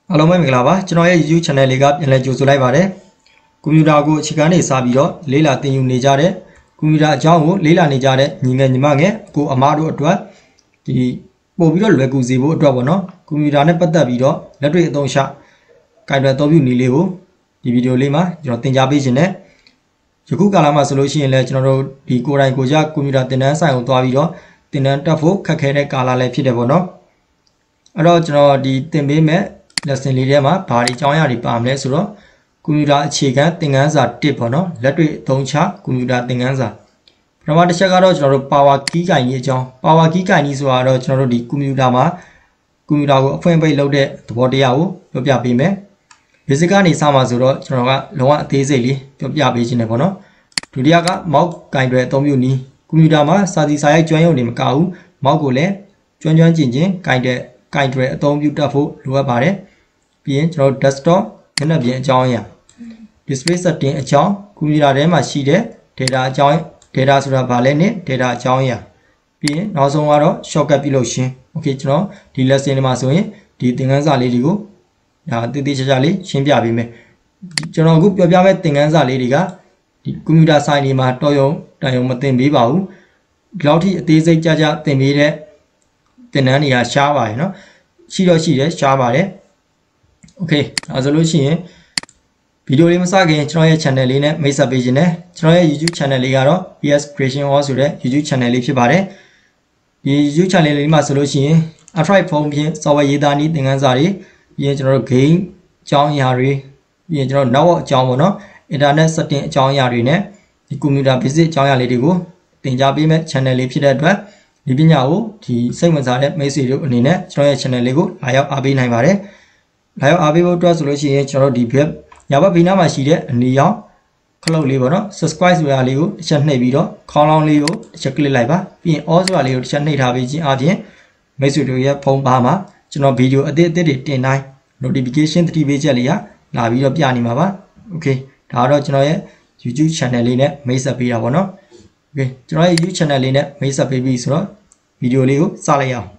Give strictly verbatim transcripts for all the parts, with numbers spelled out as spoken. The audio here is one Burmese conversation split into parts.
အားလုံးပဲမင်္ဂလာပါကျွန်တော်ရဲ့ YouTube channel လေးကပြန်လည်ကြိုဆိုလိုက်ပါတယ်ကွန်ပျူတာကိုအခြေခံနေစပြီးတော့လေးလာသင်ယူနေကြတဲ့ကွန်ပျူတာအကြောင်းကိုလေးလာနေကြတဲ့ညီငယ်ညီမငယ်ကိုအမားတို့အတွက်ဒီပို့ပြီးတော့လွယ်ကူစေဖို့အတွက်ပေါ့နော်ကွန်ပျူတာနဲ့ပတ်သက်ပြီးတော့လက်တွေ့အသုံးချကိုင်တွယ်အသုံးပြုနည်းလေးကိုဒီဗီဒီယိုလေးမှာကျွန်တော်သင်ကြားပေးခြင်းနဲ့ယခုကာလမှာဆိုလို့ရှိရင်လည်းကျွန်တော်တို့ဒီကိုယ်တိုင်ကိုယ်ကျကွန်ပျူတာသင်တန်းဆိုင်ကိုသွားပြီးတော့သင်တန်းတက်ဖို့ခက်ခဲတဲ့ကာလလည်းဖြစ်တယ်ပေါ့နော်အဲ့တော့ကျွန်တော်ဒီသင်ပေးမဲ့lesson လေးထဲမှာဘာတွေအကြောင်းအရာတွေပါမလဲဆိုတော့ကွန်ပျူတာအခြေခံသင်ခန်းစာတစ်ပေါ့နော်လက်တွေ့အသုံးချကွန်ပျူတာသင်ခန်းစာပထမတစ်ချက်ကတော့ကျွန်တော်တို့ power key ကိုင်ကြီးအကြောင်း power key ကိုင်ကြီးဆိုတာတော့ကျွန်တော်တို့ဒီကွန်ပျူတာမှာကွန်ပျူတာကိုအဖွင့်ပိတ်လုပ်တဲ့သဘောတရားကိုပြောပြပေးမယ် basic ကနေစမှာဆိုတော့ကျွန်တော်ကလုံးဝအသေးစိတ်လေးပြောပြပေးခြင်းနဲ့ပေါ့နော်ဒုတိယက mouse ကိုင်တွယ်အသုံးပြုနည်းကွန်ပျူတာမှာစာစီစာရိုက်ကျွမ်းရုံတွေမကဘူး mouse ကိုလည်းကျွမ်းကျွမ်းကျင်ကျင်ကိုင်တဲ့ကိုင်တွယ်အသုံးပြုတတ်ဖို့လိုအပ်ပါတယ်ပြီးရင်ကျွန်တော် desktop မျက်နှာပြင်အကြောင်းအရာ display setting အကြောင်းကွန်ပျူတာထဲမှာရှိတဲ့ data အကြောင်း data ဆိုတာဘာလဲနဲ့ data အကြောင်းအရာပြီးရင်နောက်ဆုံးကတော့ shortcut ပြုလုပ်ခြင်း okay ကျွန်တော်ဒီ lesson တွေမှာဆိုရင်ဒီသင်ခန်းစာလေးတွေကိုဒါတည်တည်ချာချာလေးရှင်းပြပေးမယ်ကျွန်တော်အခုပြောပြမယ့်သင်ခန်းစာလေးတွေကဒီကွန်ပျူတာဆိုင်တွေမှာတော်ရုံတန်ရုံမသင်ပေးပါဘူးဒီလောက်ထိအသေးစိတ်ကြကြသင်ပေးတဲ့သင်တန်းတွေကရှားပါတယ်เนาะရှိတော့ရှိတယ်ရှားပါတယ်โอเคဒါဆိုလို့ရှိရင်ဗီဒီယိုလေးမစခင်ကျွန်တော်ရဲ့ channel လေးနဲ့မိတ်ဆက်ပေးခြင်းနဲ့ကျွန်တော်ရဲ့ YouTube channel လေးကတော့ P S Creation Hall ဆိုတဲ့ YouTube channel လေးဖြစ်ပါတယ်ဒီ YouTube channel လေးမှာဆိုလို့ရှိရင် Android phone ဖြင့် software ရေးသားနည်းသင်ခန်းစာတွေပြီးရင်ကျွန်တော်တို့ game အကြောင်းအရာတွေပြီးရင်ကျွန်တော် network အကြောင်းပေါ့နော် internet setting အကြောင်းအရာတွေနဲ့ဒီ computer basic အကြောင်းအရာလေးတွေကိုသင်ကြားပေးမယ့် channel လေးဖြစ်တဲ့အတွက်ဒီပညာကိုဒီစိတ်ဝင်စားတဲ့မိတ်ဆွေတို့အနေနဲ့ကျွန်တော်ရဲ့ channel လေးကိုလာရောက်အားပေးနိုင်ပါတယ်လာရောက်အားပေးဖို့အတွက်ဆိုလို့ရှိရင်ကျွန်တော်ဒီ web ညာဘက်ဘေးနားမှာရှိတဲ့အနီရောင်ခလုတ်လေးပေါ့နော် subscribe ဆိုတာလေးကိုတစ်ချက်နှိပ်ပြီးတော့ခေါင်းလောင်းလေးကိုတစ်ချက် click လိုက်ပါပြီးရင် all ဆိုတာလေးကိုတစ်ချက်နှိပ်ထားပေးခြင်းအပြင်မိတ်ဆွေတို့ရဲ့ဖုန်းပါမှာကျွန်တော်ဗီဒီယိုအသစ်အသစ်တွေတင်တိုင်း notification သတိပေးချက်လေးကလာပြီးတော့ပြနေမှာပါ okay ဒါကတော့ကျွန်တော်ရဲ့ YouTube channel လေးနဲ့မိတ်ဆက်ပေးတာပေါ့နော် okay ကျွန်တော်ရဲ့ YouTube channel လေးနဲ့မိတ်ဆက်ပေးပြီဆိုတော့ဗီဒီယိုလေးကိုစလိုက်အောင်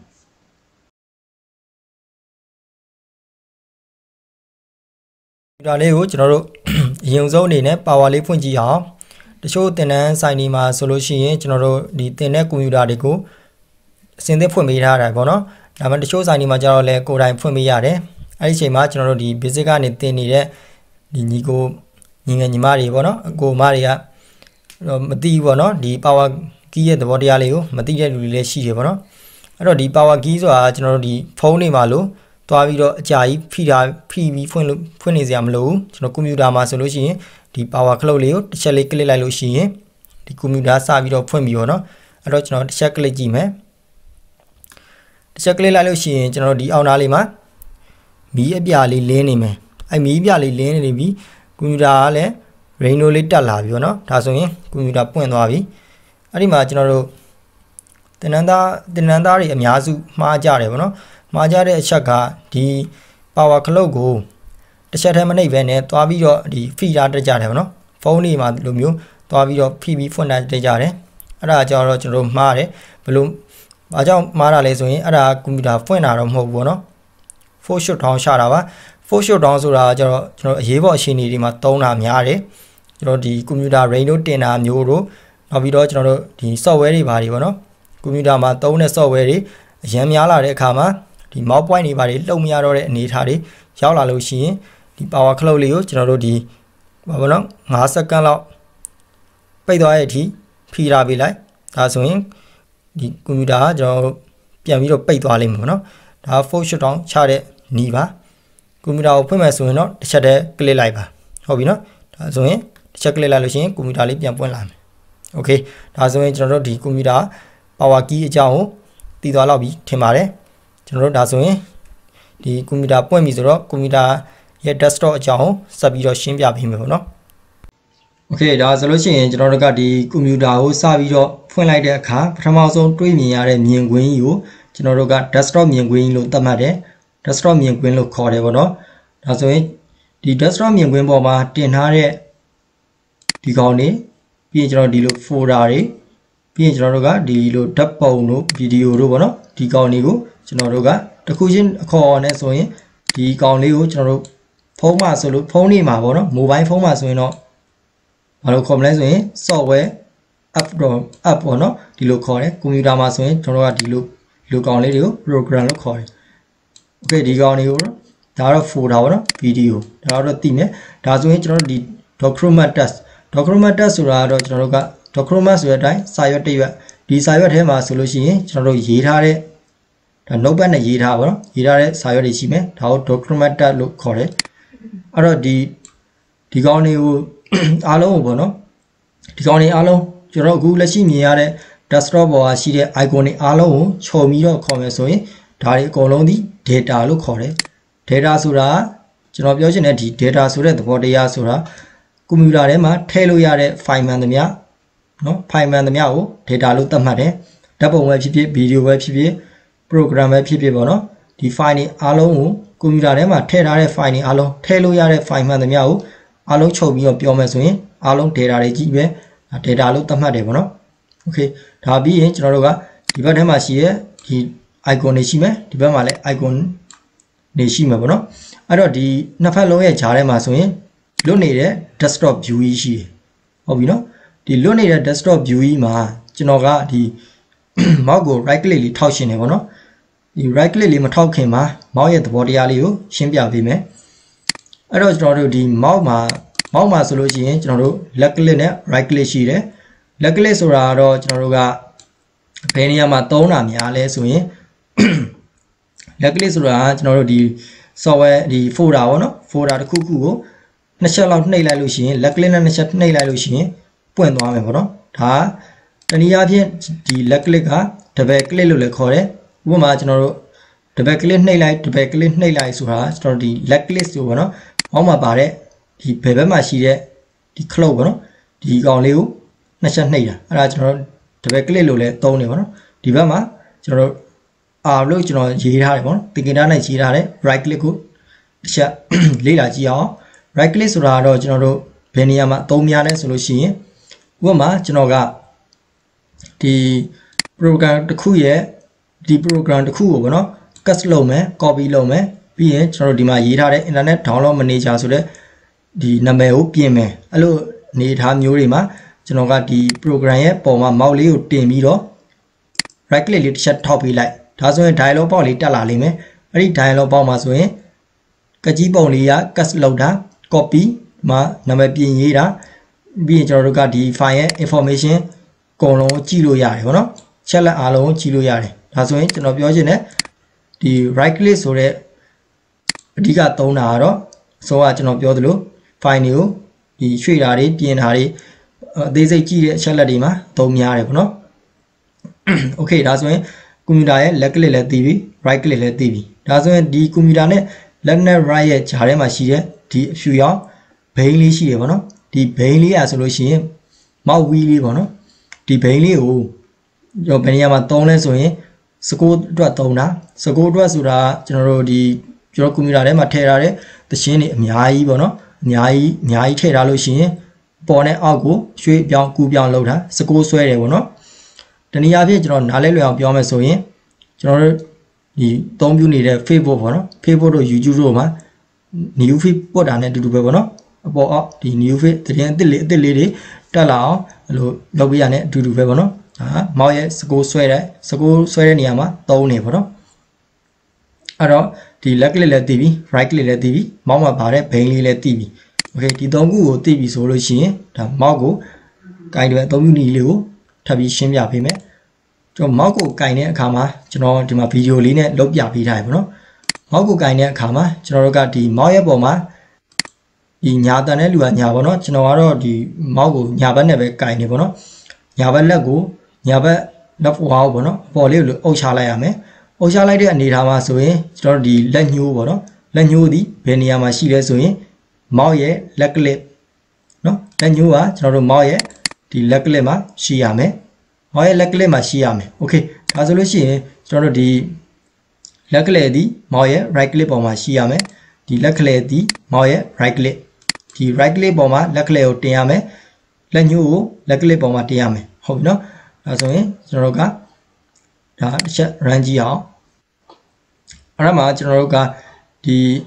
ဒါလေးကိုကျွန်တော်တို့အရင်ဆုံးအနေနဲ့ power လေးဖွင့်ကြည့်အောင်တချို့သင်တန်းဆိုင်တွေမှာဆိုလို့ရှိရင်ကျွန်တော်တို့ဒီသင်တဲ့ကွန်ပျူတာတွေကိုအစင်းသစ်ဖွင့်ပေးထားတာပေါ့နော်ဒါမှမဟုတ်တချို့ဆိုင်တွေမှာကျတော့လည်းကိုယ်တိုင်ဖွင့်ပေးရတယ်အဲ့ဒီအချိန်မှာကျွန်တော်တို့ဒီ basic ကနေသင်နေတဲ့ဒီညီကိုညီငယ်ညီမတွေပေါ့နော်အကိုမတွေကမသိဘူးပေါ့နော်ဒီ power key ရဲ့သဘောတရားလေးကိုမသိတဲ့လူတွေလည်းရှိတယ်ပေါ့နော်အဲ့တော့ဒီ power key ဆိုတာကျွန်တော်တို့ဒီဖုန်းတွေမှာလို့သွားပြီးတော့အကြာကြီးဖိတာဖိပြီးဖွင့်လို့ဖွင့်နေစရာမလိုဘူးကျွန်တော်ကွန်ပျူတာမှာဆိုလို့ရှိရင်ဒီ power ခလုတ်လေးကိုတစ်ချက်လေး click လိုက်လို့ရှိရင်ဒီကွန်ပျူတာစပြီးတော့ဖွင့်ပြီးတော့เนาะအဲ့တော့ကျွန်တော်တစ်ချက် click ကြည့်မယ်တစ်ချက် click လိုက်လို့ရှိရင်ကျွန်တော်ဒီအောက်နားလေးမှာမီးအပြာလေးလင်းနေမယ်အဲ့မီးအပြာလေးလင်းနေပြီကွန်ပျူတာကလည်း rainbow လေးတက်လာပြီပေါ့เนาะဒါဆိုရင်ကွန်ပျူတာပွင့်သွားပြီအဲ့ဒီမှာကျွန်တော်တို့သင်္นานသားသင်္นานသားတွေအများစုမှားကြတယ်ပေါ့เนาะမှားကြတဲ့အချက်ကဒီ power ခလုတ်ကိုတစ်ချက်တည်းမနှိပ်ပဲနဲ့သွားပြီးတော့ဒီ feeder တက်ကြတယ်ပေါ့နော်ဖုန်းတွေမှာလိုမျိုးသွားပြီးတော့ဖိပြီးဖွင့်တက်ကြတယ်အဲ့ဒါကြောင့်တော့ကျွန်တော်တို့မှားတယ်ဘယ်လိုဘာကြောင့်မှားတာလဲဆိုရင်အဲ့ဒါကွန်ပျူတာဖွင့်တာတော့မဟုတ်ဘူးပေါ့နော် force shutdown ရှာတာပါ force shutdown ဆိုတာကျတော့ကျွန်တော်အရေးပေါ်အခြေအနေတွေမှာသုံးတာများတယ်ကျွန်တော်ဒီကွန်ပျူတာ rain တို့တင်တာမျိုးတို့နောက်ပြီးတော့ကျွန်တော်တို့ဒီ software တွေပါတယ်ပေါ့နော်ကွန်ပျူတာမှာသုံးတဲ့ software တွေအရင်များလာတဲ့အခါမှာဒီ mouse point တွေပါတွေလှုပ်မရတော့တဲ့အနေအထားတွေရောက်လာလို့ရှိရင်ဒီ power ခလုတ်လေးကိုကျွန်တော်တို့ဒီဘာပေါ့နော်fiveစက္ကန့်လောက်ပိတ်သွားတဲ့အထိဖိထားပေးလိုက်ဒါဆိုရင်ဒီကွန်ပျူတာကကျွန်တော်ပြန်ပြီးတော့ပိတ်သွားလိမ့်မယ်ပေါ့နော်ဒါ force shutdown ချတဲ့နည်းပါကွန်ပျူတာကိုဖွင့်မယ်ဆိုရင်တော့တစ်ချက်တည်း click လိုက်ပါဟုတ်ပြီနော်ဒါဆိုရင်တစ်ချက် click လိုက်လို့ရှိရင်ကွန်ပျူတာလေးပြန်ပွင့်လာမယ် okay ဒါဆိုရင်ကျွန်တော်တို့ဒီကွန်ပျူတာ power key အကြောင်းကိုသိသွားလောက်ပြီထင်ပါတယ်ကျွန်တော်တို့ဒါဆိုရင်ဒီကွန်ပျူတာပွင့်ပြီဆိုတော့ကွန်ပျူတာရဲ့ desktop အကြောင်းကိုဆက်ပြီးတော့ရှင်းပြပေးမယ်ပေါ့နော် okay ဒါဆိုလို့ရှိရင်ကျွန်တော်တို့ကဒီကွန်ပျူတာကိုစပြီးတော့ဖွင့်လိုက်တဲ့အခါပထမဆုံးတွေ့မြင်ရတဲ့မြင်ကွင်းကြီးကိုကျွန်တော်တို့က desktop မြင်ကွင်းကြီးလို့သတ်မှတ်တယ် desktop မြင်ကွင်းလို့ခေါ်တယ်ပေါ့နော်ဒါဆိုရင်ဒီ desktop မြင်ကွင်းပေါ်မှာတင်ထားတဲ့ဒီကောင်တွေပြီးရင်ကျွန်တော်ဒီလို folder တွေပြီးရင်ကျွန်တော်တို့ကဒီလိုဓာတ်ပုံတို့ဗီဒီယိုတို့ပေါ့နော်ဒီကောင်တွေကိုကျွန်တော်တို့ကတစ်ခုချင်းအခေါ်နဲ့ဆိုရင်ဒီကောင်လေးကိုကျွန်တော်တို့ဖုန်းမှာဆိုလို့ဖုန်းနေမှာပေါ့နော် mobile ဖုန်းမှာဆိုရင်တော့ဘာလို့ခေါ်မလဲဆိုရင် software app တော့ app ပေါ့နော်ဒီလိုခေါ်တယ်ကွန်ပျူတာမှာဆိုရင်ကျွန်တော်တို့ကဒီလိုဒီလိုကောင်လေးတွေကို program လို့ခေါ်တယ် okay ဒီကောင်လေးကိုဒါတော့ folder ပေါ့နော် video ဒါတော့သိမယ်ဒါဆိုရင်ကျွန်တော်တို့ဒီ document test document test ဆိုတာတော့ကျွန်တော်တို့က document ဆိုတဲ့အတိုင်းစာရွက်တစ်ရွက်ဒီစာရွက်ထဲမှာဆိုလို့ရှိရင်ကျွန်တော်တို့ရေးထားတဲ့ဒါ notepad နဲ့ရေးထားပါတော့ရေးထားတဲ့စာရွက်တွေရှိမယ်ဒါကို document test လို့ခေါ်တယ်အဲ့တော့ဒီဒီကောင်လေးကိုအားလုံးကိုပေါ့နော်ဒီကောင်လေးအားလုံးကျွန်တော်အခုလက်ရှိမြင်ရတဲ့ desktop ပေါ်မှာရှိတဲ့ icon တွေအားလုံးကိုခြုံပြီးတော့ခေါ်မယ်ဆိုရင်ဒါတွေအကုန်လုံးဒီ data လို့ခေါ်တယ် data ဆိုတာကျွန်တော်ပြောချင်တဲ့ဒီ data ဆိုတဲ့သဘောတရားဆိုတာကွန်ပျူတာထဲမှာထည့်လို့ရတဲ့ file မှန်သမျှနော် file မှန်သမျှကို data လို့သတ်မှတ်တယ်ဓာတ်ပုံပဲဖြစ်ဖြစ် video ပဲဖြစ်ဖြစ် program ပဲဖြစ်ဖြစ်ပေါ့နော်ဒီ file တွေအားလုံးကိုကွန်ပျူတာထဲမှာထည့်ထားတဲ့ file တွေအားလုံးထည့်လို့ရတဲ့ file မှန်သမျှကိုအားလုံးချုပ်ပြီးတော့ပြောမယ်ဆိုရင်အားလုံး data တွေကြီးပဲ data လို့သတ်မှတ်တယ်ပေါ့နော် okay ဒါပြီးရင်ကျွန်တော်တို့ကဒီဘက်ထဲမှာရှိရဲ့ဒီ icon တွေရှိမယ်ဒီဘက်မှာလည်း icon တွေရှိမှာပေါ့နော်အဲ့တော့ဒီနှစ်ဖက်လုံးရဲ့ဂျားထဲမှာဆိုရင်လွတ်နေတဲ့ desktop view ကြီးရှိတယ်ဟုတ်ပြီနော်ဒီလွတ်နေတဲ့ desktop view ကြီးမှာကျွန်တော်ကဒီ mouse ကို right click လေးထောက်ရှင်နေပေါ့နော်ဒီ right click လေးမထောက်ခင်မှာ mouse ရဲ့သဘောတရားလေးကိုရှင်းပြပေးမယ်အဲ့တော့ကျွန်တော်တို့ဒီ mouse မှာ mouse မှာဆိုလို့ရှိရင်ကျွန်တော်တို့ left click နဲ့ right click ရှိတယ် left click ဆိုတာတော့ကျွန်တော်တို့ကဘယ်နေရာမှာသုံးတာများလဲဆိုရင် left click ဆိုတာကကျွန်တော်တို့ဒီ software ဒီ folder ပေါ့နော် folder တစ်ခုခုကိုနှစ်ချက်လောက်နှိပ်လိုက်လို့ရှိရင် left click နဲ့နှစ်ချက်နှိပ်လိုက်လို့ရှိရင်ပွင့်သွားမယ်ပေါ့နော်ဒါတနည်းအားဖြင့်ဒီ left click က double click လို့လည်းခေါ်တယ်ဥပမာကျွန်တော်တို့ double click နှိပ်လိုက် double click နှိပ်လိုက်ဆိုတာကျွန်တော်ဒီ left click ဆိုပေါ့နော်အောက်မှာပါတဲ့ဒီဘယ်ဘက်မှာရှိတဲ့ဒီ clock ပေါ့နော်ဒီကောင်လေးကိုနှစ်ချက်နှိပ်တာအဲ့ဒါကျွန်တော်တို့ double click လို့လည်းသုံးတယ်ပေါ့နော်ဒီဘက်မှာကျွန်တော်တို့ R လို့ကျွန်တော်ရေးထားတယ်ပေါ့နော်သင်္ကေတနဲ့ရေးထားတယ် right click ကိုတစ်ချက်လေ့လာကြည့်အောင် right click ဆိုတာတော့ကျွန်တော်တို့ဘယ်နေရာမှာအသုံးများလဲဆိုလို့ရှိရင်ဥပမာကျွန်တော်ကဒီ program တစ်ခုရဲ့ဒီ program တစ်ခုကိုပေါ့နော် cut လုပ်မယ် copy လုပ်မယ်ပြီးရင်ကျွန်တော်တို့ဒီမှာရေးထားတဲ့ internet download manager ဆိုတဲ့ဒီနာမည်ကိုပြင်မယ်အဲ့လိုအနေထားမျိုးတွေမှာကျွန်တော်ကဒီ program ရဲ့ပုံမှာ mouse လေးကိုတင်ပြီးတော့ right click လေးတစ်ချက်ထောက်ပေးလိုက်ဒါဆိုရင် dialog box လေးတက်လာလိမ့်မယ်အဲ့ဒီ dialog box မှာဆိုရင်ကကြီးပုံလေးက cut လုပ်တာ copy မှာနာမည်ပြင်ရေးတာပြီးရင်ကျွန်တော်တို့ကဒီ file ရဲ့ information အကုန်လုံးကြည့်လို့ရတယ်ပေါ့နော်ချက်လက်အားလုံးကြည့်လို့ရတယ်ဒါဆိုရင်ကျွန်တော်ပြောချင်တယ်ဒီ right click ဆိုတဲ့အဓိကသုံးတာကတော့အစောကကျွန်တော်ပြောသလို file တွေကိုဒီရွှေ့တာတွေပြင်တာတွေအသေးစိတ်ကြည့်တဲ့အချက်လက်တွေမှာသုံးများတယ်ပေါ့နော် okay ဒါဆိုရင်ကွန်ပျူတာရဲ့ left click လည်းသိပြီ right click လည်းသိပြီဒါဆိုရင်ဒီကွန်ပျူတာနဲ့ left နဲ့ right ရဲ့ဂျာထဲမှာရှိတဲ့ဒီအဖြူရောင်ဘိန်းလေးရှိတယ်ပေါ့နော်ဒီဘိန်းလေးอ่ะဆိုလို့ရှိရင် mouse wheel လေးပေါ့နော်ဒီဘိန်းလေးကိုကျွန်တော်ဘယ်နေရာမှာသုံးလဲဆိုရင်စကိုအတွက်သုံးတာစကိုအတွက်ဆိုတာကျွန်တော်တို့ဒီကျွန်တော်ကွန်ပျူတာထဲမှာထည့်ထားတဲ့သရှင်းတွေအများကြီးပေါ့နော်အများကြီးအများကြီးထည့်ထားလို့ရှိရင်ပေါ်နဲ့အောက်ကိုရွှေ့ပြောင်းကူးပြောင်းလုပ်တာစကိုဆွဲတယ်ပေါ့နော်တနည်းအားဖြင့်ကျွန်တော်နားလဲလွယ်အောင်ပြောမယ်ဆိုရင်ကျွန်တော်တို့ဒီအသုံးပြုနေတဲ့ Facebook ပေါ့နော် Facebook တို့ YouTube တို့မှာ new feed ပို့တာနဲ့အတူတူပဲပေါ့နော်အပေါ်အောက်ဒီ new feed သတင်းအသစ်လေးအသစ်လေးတွေတက်လာအောင်အဲ့လိုလုပ်ပေးရတဲ့အတူတူပဲပေါ့နော်ဒါမောက်ရဲ့စကိုဆွဲတဲ့စကိုဆွဲတဲ့နေရာမှာသုံးနေပေါ့နော်အဲ့တော့ဒီ left click လည်းတည်ပြီ right click လည်းတည်ပြီမောက်မှာပါတဲ့ဘိန်းလေးလည်းတည်ပြီ okay ဒီသုံးခုကိုတည်ပြီဆိုလို့ရှိရင်ဒါမောက်ကိုကိုင်တဲ့အသုံးပြုနည်းလေးကိုထပ်ပြီးရှင်းပြပေးမယ်ကျွန်တော်မောက်ကိုကင်တဲ့အခါမှာကျွန်တော်ဒီမှာဗီဒီယိုလေးနဲ့လုပ်ပြပေးထားရပါတော့မောက်ကိုကင်တဲ့အခါမှာကျွန်တော်တို့ကဒီမောက်ရဲ့ပုံမှာဒီညာတန်တဲ့လူကညာပေါ့နော်ကျွန်တော်ကတော့ဒီမောက်ကိုညာဘက်နဲ့ပဲကင်နေပေါ့နော်ညာဘက်လက်ကိုညာဘက်လက်ဝါးပေါ့နော်အပေါ်လေးကိုအုပ်ချလိုက်ရမယ်အုပ်ချလိုက်တဲ့အနေထားမှာဆိုရင်ကျွန်တော်တို့ဒီလက်ညှိုးပေါ့နော်လက်ညှိုးဒီဘယ်နေရာမှာရှိလဲဆိုရင်မောက်ရဲ့လက်ကလစ်နော်လက်ညှိုးကကျွန်တော်တို့မောက်ရဲ့ဒီလက်ကလစ်မှာရှိရမယ်မောက်ရဲ့လက်ကလစ်မှာရှိရမယ်โอเคဒါဆိုလို့ရှိရင်ကျွန်တော်တို့ဒီလက်ကလစ်ဒီမောက်ရဲ့ right click ပေါ်မှာရှိရမယ်ဒီလက်ကလစ်ဒီမောက်ရဲ့ right click ဒီ right click ပေါ်မှာလက်ကလစ်ကိုတင်ရမယ်လက်ညှိုးကိုလက်ကလစ်ပေါ်မှာတင်ရမယ်ဟုတ်ပြီနော်ဒါဆိုရင်ကျွန်တော်တို့ကဒါတစ်ချက် run ကြည့်အောင်အဲ့ဒါမှာကျွန်တော်တို့ကဒီ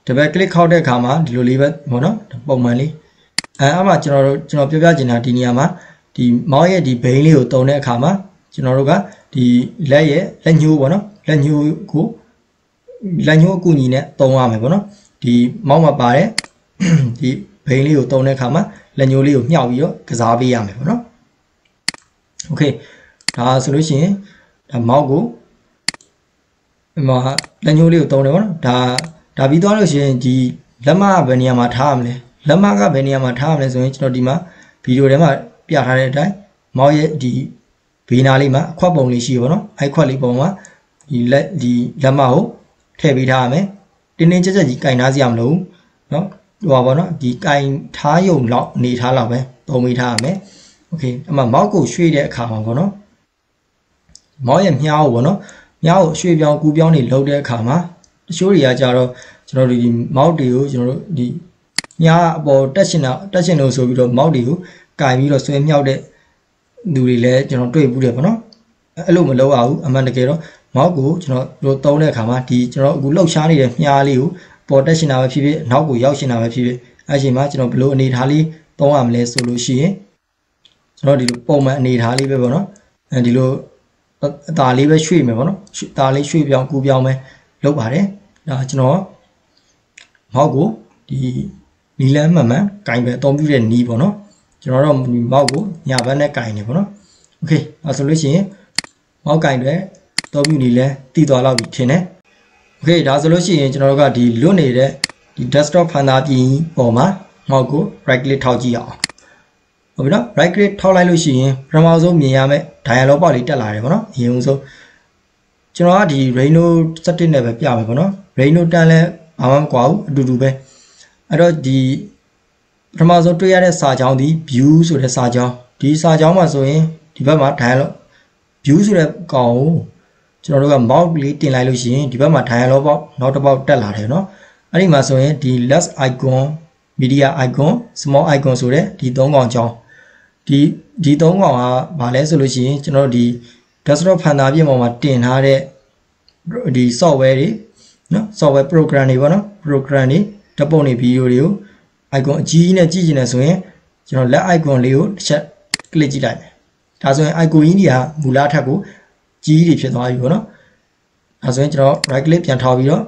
double click ခောက်တဲ့အခါမှာဒီလိုလေးပဲပေါ့နော်ပုံမှန်လေးအဲအမှကျွန်တော်တို့ကျွန်တော်ပြောပြချင်တာဒီနေရာမှာဒီမောင်းရဲ့ဒီဘိန်းလေးကိုတုံတဲ့အခါမှာကျွန်တော်တို့ကဒီလက်ရဲ့လက်ညှိုးပေါ့နော်လက်ညှိုးကိုလက်ညှိုးအကူအညီနဲ့တုံရမယ်ပေါ့နော်ဒီမောင်းမှာပါတဲ့ဒီဘိန်းလေးကိုတုံတဲ့အခါမှာလက်ညှိုးလေးကိုမြှောက်ပြီးတော့ကစားပေးရမယ်ပေါ့နော်โอเคဒါဆိုလို့ရှိရင်ဒါမောင်းကိုဒီမှာလက်ညှိုးလေးကိုတုံတယ်ပေါ့နော်ဒါဒါပြီးသွားလို့ရှိရင်ဒီလက်မဘယ်နေရာမှာထားရမလဲလက်မကဘယ်နေရာမှာထားရမလဲဆိုရင်ကျွန်တော်ဒီမှာဗီဒီယိုထဲမှာပြထားတဲ့အတိုင်းမောင်းရဲ့ဒီဘေးနာလေးမှာအခွက်ပုံလေးရှိရပါတော့အဲ့ခွက်လေးပုံမှာဒီလက်ဒီလက်မကိုထည့်ပေးထားရမယ်တင်းတင်းကြပ်ကြပ်ကြီးကင်ထားစရာမလိုဘူးเนาะဟိုပါပေါ့နော်ဒီကင်ထားယုံလောက်နေထားလောက်ပဲပုံပေးထားရမယ်โอเคအမှမောက်ကိုရွှေ့တဲ့အခါမှာပေါ့နော်မောက်ရဲ့မြားကိုပေါ့နော်မြားကိုရွှေ့ပြောင်းကူးပြောင်းနေလှုပ်တဲ့အခါမှာတချို့တွေကကြတော့ကျွန်တော်တို့ဒီမောက်တွေကိုကျွန်တော်တို့ဒီမြားအပေါ်တက်ရှင်တာတက်ရှင်လို့ဆိုပြီးတော့မောက်တွေကိုကင်ပြီးတော့ဆွဲမြောက်တဲ့လူတွေလည်းကျွန်တော်တွေ့ဘူးတယ်ပေါ့နော်အဲ့လိုမလုပ်ရဘူးအမှန်တကယ်တော့မောက်ကိုကျွန်တော်တို့သုံးတဲ့အခါမှာဒီကျွန်တော်အခုလှုပ်ရှားနေတဲ့မြားလေးကိုပေါ်တက်ရှင်တာပဲဖြစ်ဖြစ်နောက်ကိုရောက်ရှင်တာပဲဖြစ်ဖြစ်အဲ့ချိန်မှာကျွန်တော်ဘလို့အနေထားလေးသုံးရမလဲဆိုလို့ရှိရင်ကျွန်တော်ဒီလိုပုံမှန်အနေထားလေးပဲပေါ့နော်အဲဒီလိုအသားလေးပဲရွှေ့မယ်ပေါ့နော်အသားလေးရွှေ့ပြောင်းကူးပြောင်းမယ်လုပ်ပါတယ်ဒါကျွန်တော်မောက်ကိုဒီနီလန်းမှန်မှန်ကင်ပဲအသုံးပြုတဲ့နီးပေါ့နော်ကျွန်တော်တော့မောက်ကိုညာဘက်နဲ့ကင်နေပေါ့နော်โอเคအဲဆိုလို့ရှိရင်မောက်ကင်တွေအသုံးပြုနီလန်းတည်သွားလောက်ပြီထင်တယ်โอเคဒါဆိုလို့ရှိရင်ကျွန်တော်တို့ကဒီလွတ်နေတဲ့ဒီ desktop ဖန်သားပြင်ပေါ်မှာမောက်ကို right click ထောက်ကြည့်အောင်ဟုတ်ပြီနော် right click ထောက်လိုက်လို့ရှိရင်ပထမဆုံးမြင်ရမယ့် dialog box လေးတက်လာတယ်ပေါ့နော်အရင်ဆုံးကျွန်တော်ကဒီ Rhino setting နဲ့ပဲပြမယ်ပေါ့နော် Rhino တန်းလဲဘာမှမကွာဘူးအတူတူပဲအဲ့တော့ဒီပထမဆုံးတွေ့ရတဲ့စာကြောင်းဒီ view ဆိုတဲ့စာကြောင်းဒီစာကြောင်းမှာဆိုရင်ဒီဘက်မှာ dialog view ဆိုတဲ့ကောင်ကိုကျွန်တော်တို့က mouse လေးတင်လိုက်လို့ရှိရင်ဒီဘက်မှာ dialog box နောက်တစ်ပေါက်တက်လာတယ်နော်အဲ့ဒီမှာဆိုရင်ဒီ less icon media icon small icon ဆိုတဲ့ဒီသုံးကောင်ကြောင်းဒီဒီသုံးကောင်ကဘာလဲဆိုလို့ရှိရင်ကျွန်တော်ဒီ desktop ဖန်သားပြင်ပေါ်မှာတင်ထားတဲ့ဒီ software တွေနော် software program တွေပေါ့နော် program တွေဓာတ်ပုံတွေ video တွေကို icon အကြီးနဲ့ကြည့်ချင်တယ်ဆိုရင်ကျွန်တော်လက် icon လေးကိုတစ်ချက် click ကြည့်လိုက်မယ်ဒါဆိုရင် icon ကြီးတွေကမူလထက်ကိုကြီးတွေဖြစ်သွားပြီပေါ့နော်ဒါဆိုရင်ကျွန်တော် right click ပြန်ထောက်ပြီးတော့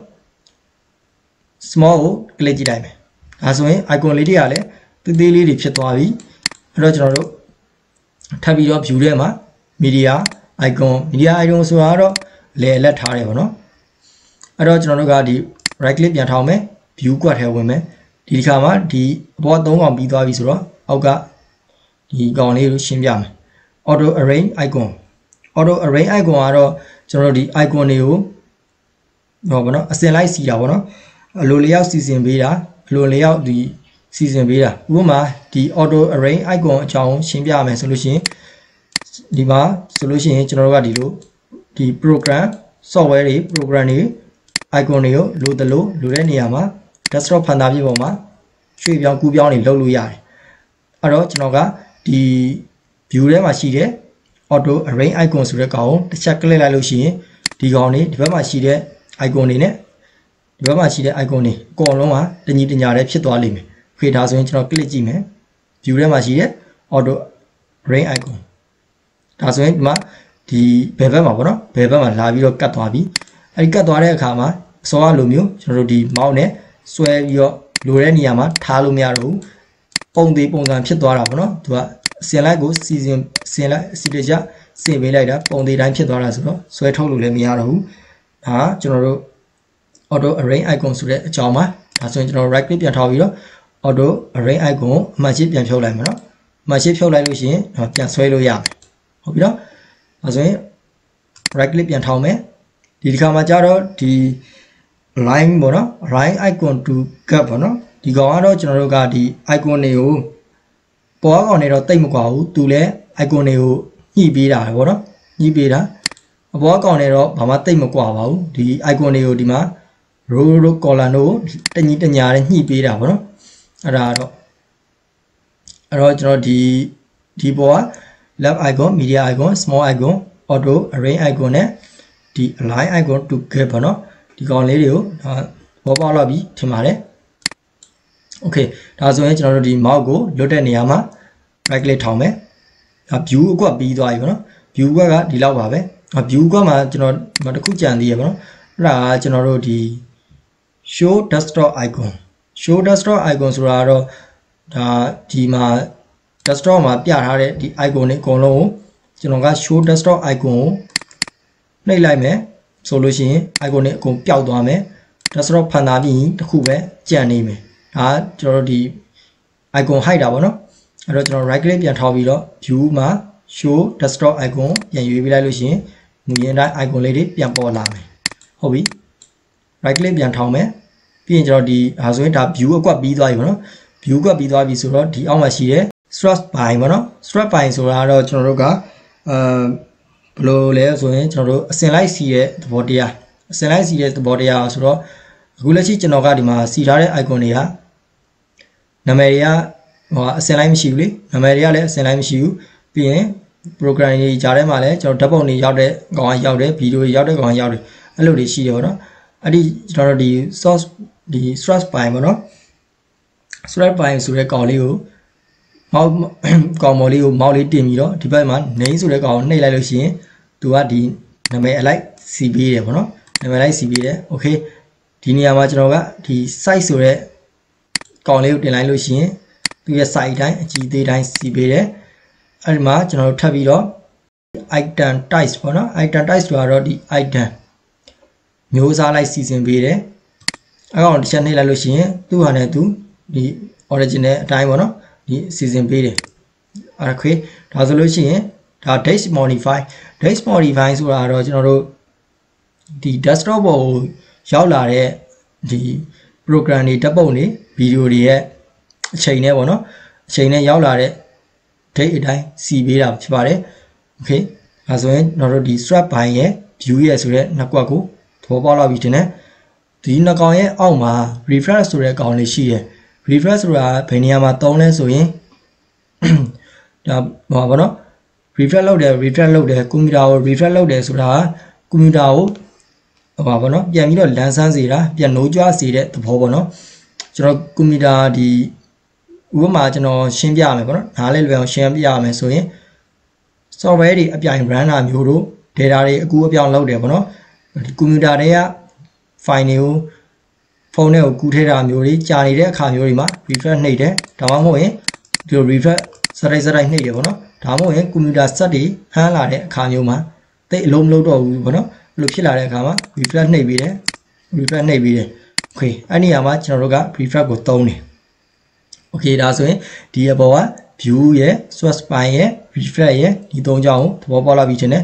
small ကို click ကြည့်လိုက်မယ်ဒါဆိုရင် icon လေးတွေကလည်းသေးသေးလေးတွေဖြစ်သွားပြီအဲ့တော့ကျွန်တော်တို့ထပ်ပြီးတော့ view ထဲမှာ media icon media icon ဆိုတာတော့လေလက်ထားတယ်ပေါ့နော်အဲ့တော့ကျွန်တော်တို့ကဒီ right click ပြန်ထောက်မယ် view ကွက်ထဲဝင်မယ်ဒီတစ်ခါမှာဒီအပေါ်သုံးကောင်ပြီးသွားပြီဆိုတော့အောက်ကဒီကောင်လေးကိုရှင်းပြမယ် auto arrange icon auto arrange icon ကတော့ကျွန်တော်တို့ဒီ icon တွေကိုဟောပေါ့နော်အစင်လိုက်စီတာပေါ့နော်အလိုလျောက်စီစဉ်ပေးတာအလိုလျောက်ဒီစီစဉ်ပေးတာဥပမာဒီ auto arrange icon အကြောင်းရှင်းပြမယ်ဆိုလို့ရှိရင်ဒီမှာဆိုလို့ရှိရင်ကျွန်တော်တို့ကဒီလိုဒီ program software တွေ program တွေ icon တွေကိုလိုသလိုလိုတဲ့နေရာမှာ desktop ဖန်သားပြင်ပေါ်မှာရွှေ့ပြောင်းကူးပြောင်းနေလုပ်လို့ရတယ်အဲ့တော့ကျွန်တော်ကဒီ view ထဲမှာရှိတဲ့ auto arrange icon ဆိုတဲ့ကောင်ကိုတစ်ချက် click လိုက်လို့ရှိရင်ဒီကောင်တွေဒီဘက်မှာရှိတဲ့ icon တွေနဲ့ဒီဘက်မှာရှိတဲ့ icon တွေအကုန်လုံးကတညီတညာတည်းဖြစ်သွားလိမ့်မယ်ခေဒါဆိုရင်ကျွန်တော် click ကြည့်မယ် view ထဲမှာရှိတဲ့ auto arrange icon ဒါဆိုရင်ဒီမှာဒီဘယ်ဘက်မှာပေါ့နော်ဘယ်ဘက်မှာလာပြီးတော့ကတ်သွားပြီအဲဒီကတ်သွားတဲ့အခါမှာအစောကလိုမျိုးကျွန်တော်တို့ဒီ mouse နဲ့ဆွဲပြီးတော့လိုတဲ့နေရာမှာထားလို့မရတော့ဘူးပုံသေးပုံစံဖြစ်သွားတာပေါ့နော်သူကစင်လိုက်ကိုစီစဉ်စင်လိုက်စီတကြစင်ပေးလိုက်တာပုံသေးတိုင်းဖြစ်သွားတာဆိုတော့ဆွဲထုတ်လို့လည်းမရတော့ဘူးဒါကကျွန်တော်တို့ auto arrange icon ဆိုတဲ့အကြောင်းပါဒါဆိုရင်ကျွန်တော် right click ပြန်ထောက်ပြီးတော့ auto arrange icon ကိုအမှတ်ရှိပြန်ဖြုတ်လိုက်မယ်နော်အမှတ်ရှိဖြုတ်လိုက်လို့ရှိရင်ပြန်ဆွဲလို့ရမယ်ဟုတ်ပြီနော်ဒါဆိုရင် right click ပြန်ထောက်မယ်ဒီဒီခါမှာကျတော့ဒီ line ပေါ့နော် line icon to gap ပေါ့နော်ဒီကောင်ကတော့ကျွန်တော်တို့ကဒီ icon တွေကိုပေါ်ကောင်တွေတော့တိတ်မကွာဘူးသူလည်း icon တွေကိုညှိပေးတာပေါ့နော်ညှိပေးတာအပေါ်ကောင်တွေတော့ဘာမှတိတ်မကွာပါဘူးဒီ icon တွေကိုဒီမှာ row row column တို့တညီတညာနဲ့ညှိပေးတာပေါ့နော်အဲ့ဒါတော့အဲ့တော့ကျွန်တော်ဒီဒီပေါ်က left icon media icon small icon auto arrange icon နဲ့ဒီ align icon to gap ပေါ့နော်ဒီကောင်လေးတွေကိုဘောပေါက်လာပြီထင်ပါတယ်โอเคဒါဆိုရင်ကျွန်တော်တို့ဒီ mouse ကိုလွတ်တဲ့နေရာမှာ right click ထောင်မယ်ဒါ view အကွက်ပြီးသွားပြီပေါ့နော် view အကွက်ကဒီလောက်ပါပဲ view အကွက်မှာကျွန်တော်တစ်ခုကြံသေးရပေါ့နော်အဲ့ဒါကကျွန်တော်တို့ဒီ show desktop icon show desktop icon ဆိုတာတော့ဒါဒီမှာ desktop မှာပြထားတဲ့ဒီ icon တွေအကုန်လုံးကိုကျွန်တော်က show desktop icon ကိုနှိပ်လိုက်မယ်ဆိုလို့ရှိရင် icon တွေအကုန်ပျောက်သွားမယ် desktop ဖန်သားပြီးတစ်ခုပဲကြံနေမယ်ဒါကျွန်တော်တို့ဒီ icon hide တာပေါ့နော်အဲ့တော့ကျွန်တော် right click ပြန်ထောက်ပြီးတော့ view မှာ show desktop icon ပြန်ရွေးပေးလိုက်လို့ရှိရင်မူရင်းတိုင်း icon လေးတွေပြန်ပေါ်လာမယ်ဟုတ်ပြီ right click ပြန်ထောင်မယ်ပြီးရင်ကျွန်တော်ဒီဒါဆိုရင်ဒါ view အကွက်ပြီးသွားပြီပေါ့နော် view အကွက်ပြီးသွားပြီဆိုတော့ဒီအောက်မှာရှိတဲ့ strap bind ပေါ့နော် strap bind ဆိုတာတော့ကျွန်တော်တို့ကအဲဘယ်လိုလဲဆိုရင်ကျွန်တော်တို့အစင်လိုက်စီတဲ့သဘောတရားအစင်လိုက်စီတဲ့သဘောတရားဆိုတော့အခုလက်ရှိကျွန်တော်ကဒီမှာစီထားတဲ့ icon တွေကနာမည်တွေကဟိုအစင်လိုက်မရှိဘူးလေနာမည်တွေကလည်းအစင်လိုက်မရှိဘူးပြီးရင် program တွေကြားထဲမှာလည်းကျွန်တော်ဓာတ်ပုံတွေရောက်တဲ့ကောင်ကရောက်တယ်ဗီဒီယိုတွေရောက်တဲ့ကောင်ကရောက်တယ်အဲ့လိုတွေရှိတယ်ပေါ့နော်အဲ့ဒီကျွန်တော်တို့ဒီ source ဒီ strap bind ပေါ့နော် strap bind ဆိုတဲ့ကောင်လေးကိုမောက်ကောင်မော်လေးကိုမောက်လေးတင်ပြီးတော့ဒီဘက်မှာ name ဆိုတဲ့ကောင်ကိုနှိပ်လိုက်လို့ရှိရင်သူကဒီနာမည်အလိုက်စီပေးတယ်ပေါ့နော်နာမည်လိုက်စီပေးတယ် okay ဒီနေရာမှာကျွန်တော်ကဒီ site ဆိုတဲ့ကောင်လေးကိုတင်လိုက်လို့ရှိရင်သူရဲ့ site တိုင်းအကြီးသေးတိုင်းစီပေးတယ်အဲ့ဒီမှာကျွန်တော်တို့ထပ်ပြီးတော့ item types ပေါ့နော် item types ဆိုတာတော့ဒီ item မျိုးစားလိုက်စီစဉ်ပေးတယ်အဲ့ကောင်တစ်ချက်နှိပ်လိုက်လို့ရှိရင်သူ့ဟာနဲ့သူဒီ original အတိုင်းပေါ့နော်ဒီစီစဉ်ပေးတယ်အဲ့ဒါခေဒါဆိုလို့ရှိရင်ဒါ date modify date modify ဆိုတာတော့ကျွန်တော်တို့ဒီ desktop ပေါ်ကိုရောက်လာတဲ့ဒီ program တွေဓာတ်ပုံတွေ video တွေရဲ့အချိန်နဲ့ပေါ့နော်အချိန်နဲ့ရောက်လာတဲ့ date အတိုင်းစီပေးတာဖြစ်ပါတယ် okay ဒါဆိုရင်ကျွန်တော်တို့ဒီ strap bind ရဲ့ view ရဲ့ဆိုတဲ့နှစ်ကွက်ကိုသဘောပေါက်လာပြီတင်တယ်ဒီနှစ်ကောင်ရဲ့အောက်မှာ refresh ဆိုတဲ့ကောင်လေးရှိတယ် refresh ဆိုတာဘယ်နေရာမှာသုံးလဲဆိုရင်ဒါဟောပါတော့ refresh လုပ်တယ် refresh လုပ်တယ်ကွန်ပျူတာကို refresh လုပ်တယ်ဆိုတာကွန်ပျူတာကိုဟောပါပေါ့နော်ပြန်ပြီးတော့လန်းဆန်းစေတာပြန်နှိုးကြွစေတဲ့သဘောပေါ့နော်ကျွန်တော်ကွန်ပျူတာဒီဥပမာကျွန်တော်ရှင်းပြရမယ်ပေါ့နော်နားလဲလွယ်အောင်ရှင်းပြရမယ်ဆိုရင် software တွေအပြိုင် run တာမျိုးတို့ data တွေအကူအပြောင်းလုပ်တယ်ပေါ့နော်ဒီကွန်ပျူတာတွေက file တွေကိုဖုန်းထဲကိုကူးထည့်တာမျိုးတွေကြာနေတဲ့အခါမျိုးတွေမှာ refresh နှိပ်တယ်ဒါမှမဟုတ်ရင်ဒီ refresh စရိုက်စရိုက်နှိပ်တယ်ပေါ့နော်ဒါမှမဟုတ်ရင်ကွန်ပျူတာစက်တွေဟန်းလာတဲ့အခါမျိုးမှာတိတ်အလုံးမလုံးတော့ဘူးပေါ့နော်အဲ့လိုဖြစ်လာတဲ့အခါမှာ refresh နှိပ်ပြီးတယ် refresh နှိပ်ပြီးတယ် okay အဲ့ဒီနေရာမှာကျွန်တော်တို့က refresh ကိုသုံးတယ် okay ဒါဆိုရင်ဒီအပေါ်က view ရဲ့ source bind ရဲ့ refresh ရဲ့ဒီသုံးကြောင်းကိုသဘောပေါက်လာပြီချင်းနဲ့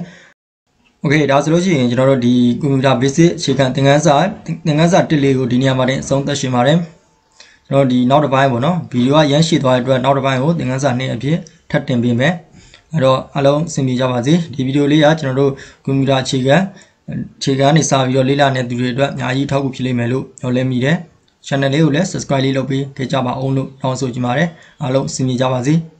okay ဒါဆိုလို့ရှိရင်ကျွန်တော်တို့ဒီကွန်ပျူတာ basic အခြေခံသင်ခန်းစာသင်ခန်းစာတစ်လေးကိုဒီနေရာမှာတင်အဆုံးသတ်ရှင်ပါတယ်ကျွန်တော်ဒီနောက်တစ်ပိုင်းပေါ့နော်ဗီဒီယိုကရမ်းရှည်သွားတဲ့အတွက်နောက်တစ်ပိုင်းကိုသင်ခန်းစာနှစ်အဖြစ်ထပ်တင်ပေးမယ်အဲ့တော့အားလုံးအဆင်ပြေကြပါစေဒီဗီဒီယိုလေးကကျွန်တော်တို့ကွန်ပျူတာအခြေခံအခြေခံနေစပြီးတော့လေ့လာနေတဲ့သူတွေအတွက်အများကြီးထောက်ကူဖြစ်လိမ့်မယ်လို့ပြောလဲမိတယ် channel လေးကိုလည်း subscribe လေးလုပ်ပေးခဲ့ကြပါအောင်လို့တောင်းဆိုချင်ပါတယ်အားလုံးအဆင်ပြေကြပါစေ